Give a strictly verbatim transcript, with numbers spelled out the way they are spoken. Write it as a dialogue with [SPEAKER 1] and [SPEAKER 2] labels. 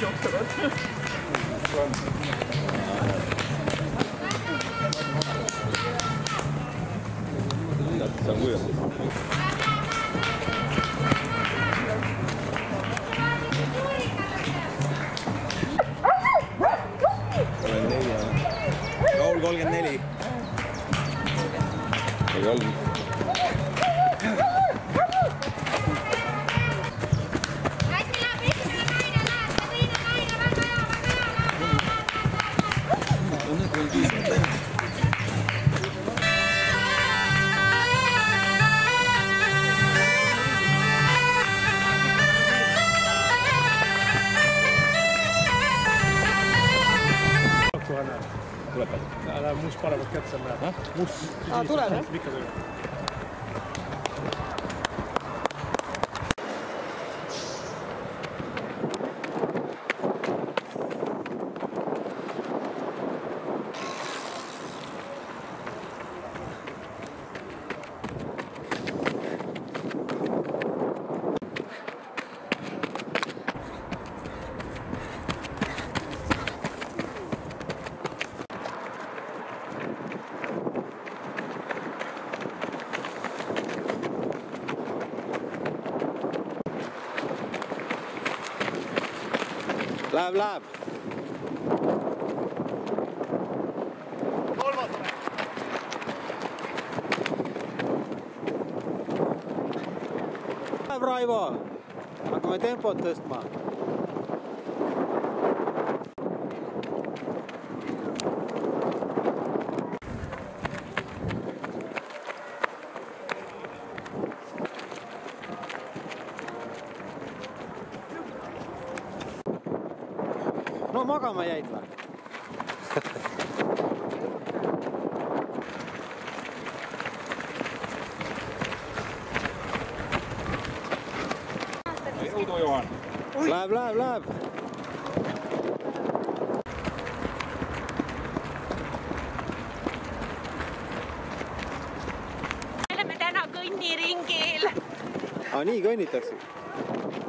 [SPEAKER 1] jooksevad.
[SPEAKER 2] See on kuiv. Raul kolmkümmend neli. Ei olnud.
[SPEAKER 1] Läheb must paremat kätt seal näeb. Must.
[SPEAKER 3] Aa, tuleb, jah?
[SPEAKER 1] Mikka tuleb.
[SPEAKER 2] Läheb, läheb.
[SPEAKER 1] Kolmas.
[SPEAKER 2] Läheb, Raivo. Hakkame tempot tõstma. No magama jäid või?
[SPEAKER 1] Jõudu, Johan.
[SPEAKER 2] Läheb, läheb, läheb.
[SPEAKER 3] Me oleme täna kõnniringil.
[SPEAKER 2] Aa, nii kõnnitakse.